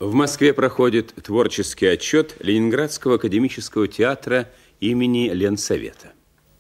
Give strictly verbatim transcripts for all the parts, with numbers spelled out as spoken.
В Москве проходит творческий отчет Ленинградского академического театра имени Ленсовета.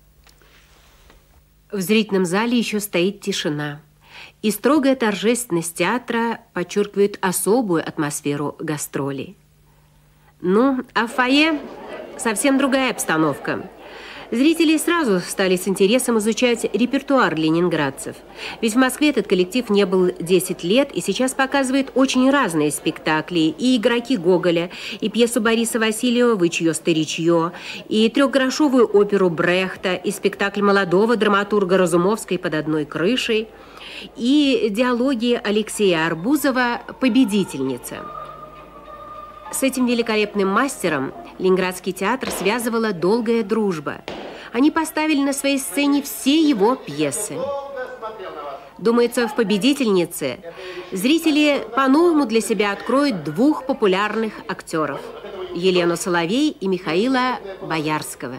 В зрительном зале еще стоит тишина. И строгая торжественность театра подчеркивает особую атмосферу гастролей. Ну, а в фойе совсем другая обстановка. Зрители сразу стали с интересом изучать репертуар ленинградцев. Ведь в Москве этот коллектив не был десять лет и сейчас показывает очень разные спектакли. И игроки Гоголя, и пьесу Бориса Васильева «Вычье старичье», и трехгрошовую оперу Брехта, и спектакль молодого драматурга Разумовской «Под одной крышей», и диалоги Алексея Арбузова «Победительница». С этим великолепным мастером Ленинградский театр связывала долгая дружба. Они поставили на своей сцене все его пьесы. Думается, в «Победительнице» зрители по-новому для себя откроют двух популярных актеров – Елену Соловей и Михаила Боярского.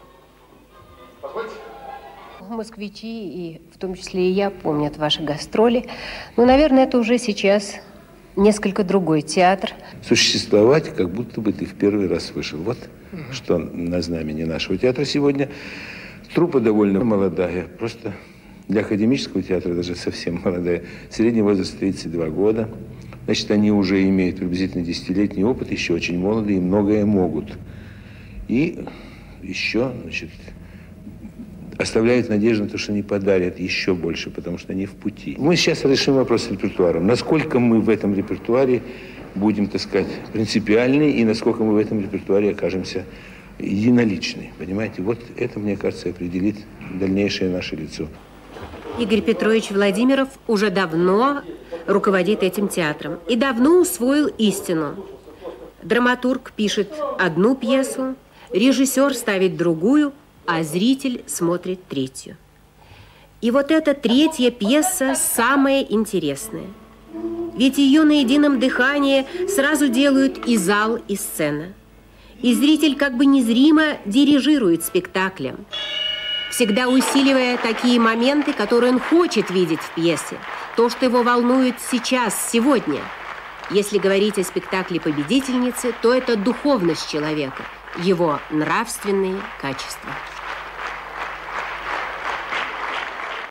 Москвичи, и в том числе и я, помнят ваши гастроли. Но, наверное, это уже сейчас несколько другой театр. Существовать, как будто бы ты в первый раз вышел. Вот угу. Что на знамени нашего театра сегодня. Труппа довольно молодая, просто для академического театра даже совсем молодая. Средний возраст тридцать два года. Значит, они уже имеют приблизительно десятилетний опыт, еще очень молодые и многое могут. И еще, значит, оставляют надежду на то, что они подарят еще больше, потому что они в пути. Мы сейчас решим вопрос с репертуаром. Насколько мы в этом репертуаре будем, так сказать, принципиальны, и насколько мы в этом репертуаре окажемся единоличны. Понимаете, вот это, мне кажется, определит дальнейшее наше лицо. Игорь Петрович Владимиров уже давно руководит этим театром и давно усвоил истину. Драматург пишет одну пьесу, режиссер ставит другую, а зритель смотрит третью. И вот эта третья пьеса самая интересная. Ведь ее на едином дыхании сразу делают и зал, и сцена. И зритель как бы незримо дирижирует спектаклем, всегда усиливая такие моменты, которые он хочет видеть в пьесе, то, что его волнует сейчас, сегодня. Если говорить о спектакле «Победительницы», то это духовность человека, его нравственные качества.